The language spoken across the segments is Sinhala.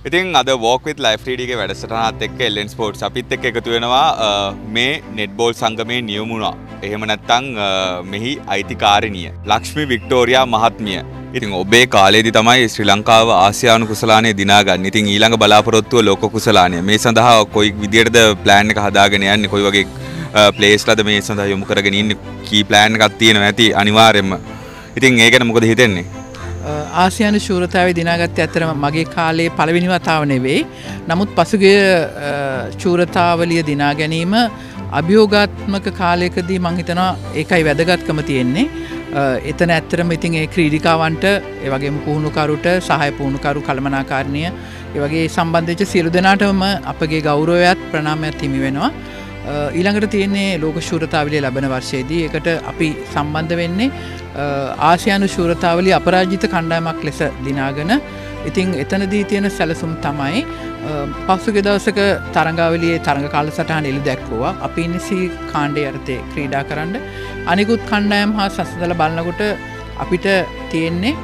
ඉතින් අද walk with life 3D ගේ වැඩසටහනත් එක්ක LN Sports අපිත් එක්ක එකතු වෙනවා මේ netball සංගමේ නියමුණා. එහෙම නැත්නම් මෙහි අයිතිකාරිනිය ලක්ෂ්මී වික්ටෝරියා මහත්මිය. ඉතින් ඔබේ කාලේදී තමයි ශ්‍රී ලංකාව ආසියානු කුසලානය දිනාගන්නේ. ඉතින් ඊළඟ බලාපොරොත්තුව ලෝක කුසලානය. මේ සඳහා කොයි විදියටද plan එක හදාගෙන යන්නේ? කොයි වගේ ප්ලේස්ලාද මේ සඳහා යොමු කරගෙන ඉන්නේ? කී plan එකක් තියෙනවා ඇති අනිවාර්යයෙන්ම. ඉතින් ඒ ගැන මොකද හිතෙන්නේ? ආසියානු ශූරතාවේ දිනාගත්තේ ඇත්තටම මගේ කාලේ පළවෙනි වතාව නෙවෙයි. නමුත් පසුගිය ශූරතාවලිය දිනා ගැනීම අභියෝගාත්මක කාලයකදී මම හිතනවා ඒකයි වැදගත්කම තියෙන්නේ. එතන ඇත්තටම ඉතින් ඒ ක්‍රීඩිකාවන්ට ඒ වගේම පුහුණුකරුට සහාය පුහුණුකරු කළමනාකාරණිය ඒ වගේ සම්බන්ධ වෙච්ච සියලු දෙනාටම අපගේ ගෞරවයත් ප්‍රණාමයත් හිමි වෙනවා. ඊළඟට තියෙන්නේ ලෝක ශූරතාවලිය ලැබෙන වර්ෂයේදී ඒකට අපි සම්බන්ධ වෙන්නේ ආසියානු ශූරතාවලිය අපරාජිත කණ්ඩායමක් ලෙස දිනාගෙන ඉතින් එතනදී තියෙන සැලසුම් තමයි පසුගිය දවසක තරඟාවලියේ තරඟ කාලසටහන එළි දැක්වුවා. අපි ඉන්නේ C කාණ්ඩයේ යටතේ ක්‍රීඩා කරන්න. අනිකුත් කණ්ඩායම් හා සසඳලා බලනකොට අපිට තියෙන්නේ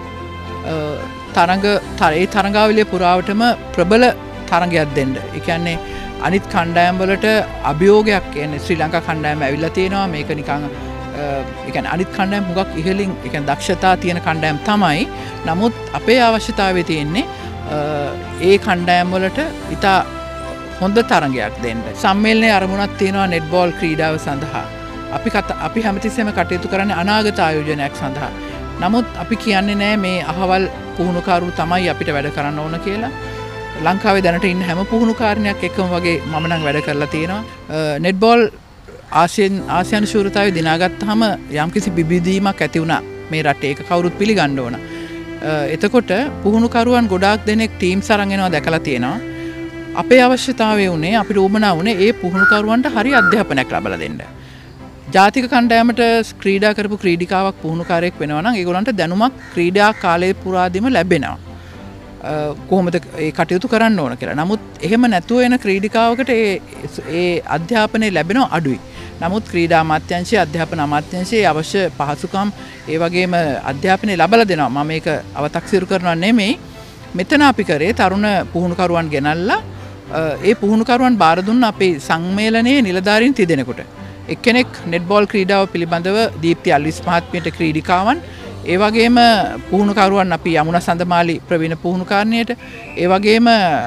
තරඟාවලිය පුරාවටම ප්‍රබල තරඟයක් දෙන්න. ඒ කියන්නේ අනිත් කණ්ඩායම් වලට අභියෝගයක් කියන්නේ ශ්‍රී ලංකා කණ්ඩායම ඇවිල්ලා තියෙනවා මේක නිකන් ඒ කියන්නේ අනිත් කණ්ඩායම් හුඟක් ඉහළින් ඒ කියන්නේ දක්ෂතා තියෙන කණ්ඩායම් තමයි. නමුත් අපේ අවශ්‍යතාවය තියෙන්නේ ඒ කණ්ඩායම් වලට ඉතා හොඳ තරඟයක් දෙන්න. සම්මේලනයේ අරමුණක් තියෙනවා නෙට්බෝල් ක්‍රීඩාව සඳහා. අපි හැමතිස්සෙම කටයුතු කරන්නේ අනාගත ආයෝජනයක් සඳහා. නමුත් අපි කියන්නේ නෑ මේ අහවල් පුහුණුකරු තමයි අපිට වැඩ කරන්න ඕන කියලා. ලංකාවේ දැනට ඉන්න හැම පුහුණුකාරණයක් එක්කම වගේ මම නම් වැඩ කරලා තියෙනවා. නෙට්බෝල් ආසියානු ශූරතාවේ දිනාගත්තාම යම්කිසි බිබිදීමක් ඇති වුණා මේ රටේ. ඒක කවුරුත් පිළිගන්න ඕන. එතකොට පුහුණුකරුවන් ගොඩාක් දෙනෙක් ටීම්ස් අරන් එනවා දැකලා තියෙනවා. අපේ අවශ්‍යතාවය උනේ අපිට උවමනා උනේ ඒ පුහුණුකරුවන්ට හරි අධ්‍යාපනයක් ලබා දෙන්න. ජාතික කණ්ඩායමට ක්‍රීඩා කරපු ක්‍රීඩිකාවක් පුහුණුකාරයෙක් වෙනවා නම් ඒගොල්ලන්ට දැනුමක් ක්‍රීඩා කාලය පුරාදීම ලැබෙනවා. කොහොමද ඒ කටයුතු කරන්න ඕන කියලා. නමුත් එහෙම නැතුව එන ක්‍රීඩිකාවකට ඒ අධ්‍යාපනය ලැබෙනවා අඩුයි. නමුත් ක්‍රීඩා අමාත්‍යාංශයේ අධ්‍යාපන අමාත්‍යාංශයේ අවශ්‍ය පහසුකම් ඒ වගේම අධ්‍යාපනය ලබා දෙනවා. මම මේක අව탁සිරු කරනවා නෙමෙයි. මෙතන අපි කරේ තරුණ පුහුණුකරුවන් ගෙනල්ලා ඒ පුහුණුකරුවන් බාර දුන්න අපේ සම්මේලනයේ නිලධාරීන් 30 දෙනෙකුට. එක්කෙනෙක් නෙට්බෝල් ක්‍රීඩාව පිළිබඳව දීප්ති අල්විස් මහත්මියට ක්‍රීඩිකාවන් ඒ වගේම පුහුණුකරුවන් අපි යමුනා සඳමාලි ප්‍රවීණ පුහුණුකාරණියට ඒ වගේම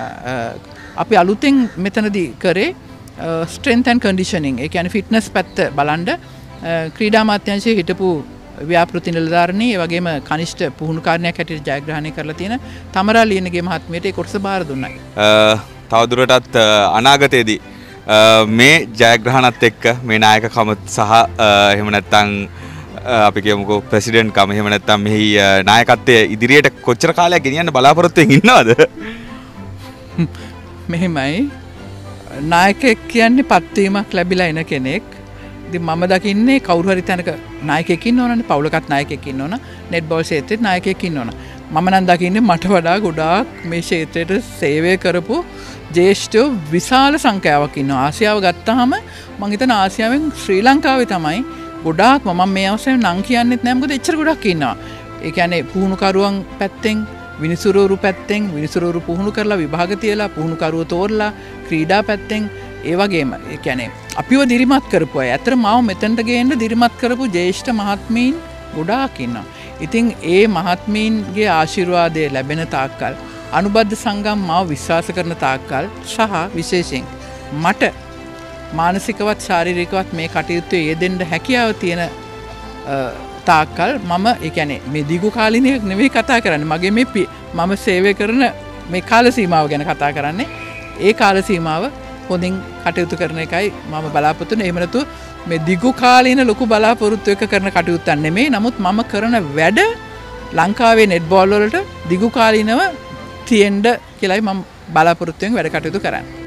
අපි අලුතෙන් මෙතනදී කරේ ස්ට්‍රෙන්ත් ඇන්ඩ් කන්ඩිෂනින් ඒ කියන්නේ ෆිට්නස් පැත්ත බලන්න ක්‍රීඩා අමාත්‍යාංශයේ හිටපු ව්‍යාපෘති නිලධාරිණී ඒ වගේම කනිෂ්ඨ පුහුණුකාරණයක් හැටියට ජයග්‍රහණය කරලා තියෙන තමරා ලියනගේ මහත්මියට ඒ කොටස බාර දුන්නා. තවදුරටත් අනාගතයේදී මේ ජයග්‍රහණත් එක්ක මේ නායකකම සහ එහෙම නැත්නම් අපි කියමුකෝ ප්‍රෙසිඩන්ට් කම එහෙම නැත්නම් මෙහි නායකත්වයේ ඉදිරියට කොච්චර කාලයක් ගෙනියන්න බලාපොරොත්තු වෙමින් ඉන්නවද? මෙහෙමයි නායකයෙක් කියන්නේ පත්වීමක් ලැබිලා එන කෙනෙක්. ඉතින් මම දකින්නේ කවුරු හරි තැනක නායකයෙක් ඉන්න ඕනනේ. පවුලකත් නායකයෙක් ඉන්න ඕන. නෙට්බෝල් ක්ෂේත්‍රෙත් නායකයෙක් ඉන්න ඕන. මම නම් දකින්නේ මට වඩා ගොඩාක් මේ ක්ෂේත්‍රයට සේවය කරපු ජ්‍යෙෂ්ඨයෝ විශාල සංඛ්‍යාවක් ඉන්නවා. ආසියාව ගත්තාම මම හිතන ආසියාවෙන් ශ්‍රී ලංකාවේ තමයි ගොඩාක්ම මම මේ අවස්ථාවේ නම් කියන්නෙත් නෑ මොකද එච්චර ගොඩක් ඉන්නවා. ඒ කියන්නේ පුහුණුකරුවන් පැත්තෙන් විනිසුරුවරු පැත්තෙන් විනිසුරුවරු පුහුණු කරලා විභාග තියලා පුහුණුකරුව තෝරලා ක්‍රීඩා පැත්තෙන් ඒ වගේම ඒ කියන්නේ අපිව දිරිමත් කරපු අය. ඇත්තට මාව මෙතනට ගේන්න දිරිමත් කරපු ජ්‍යෙෂ්ඨ මහත්මීන් ගොඩාක් ඉන්නවා. ඉතින් ඒ මහත්මීන්ගේ ආශිර්වාදය ලැබෙන තාක්කල් අනුබද්ධ සංගම් මාව විශ්වාස කරන තාක්කල් සහ විශේෂයෙන් මට මානසිකවත් ශාරීරිකවත් මේ කටයුත්තේ යෙදෙන්න හැකියාව තියෙන තාක්කල් මම ඒ කියන්නේ මේ දිගු කාලිනයක් නෙවෙයි කතා කරන්නේ. මගේ මේ මම සේවය කරන මේ කාල සීමාව ගැන කතා කරන්නේ. ඒ කාල සීමාව හොඳින් කටයුතු කරන එකයි මම බලාපොරොත්තු වෙන්නේ. එහෙම නැතුව මේ දිගු කාලින ලොකු බලාපොරොත්තු එක කරන කටයුත්තක් නෙමෙයි. නමුත් මම කරන වැඩ ලංකාවේ නෙට්බෝල් වලට දිගු කාලිනව තියෙන්න කියලායි මම බලාපොරොත්තු වෙන වැඩ කටයුතු කරන්නේ.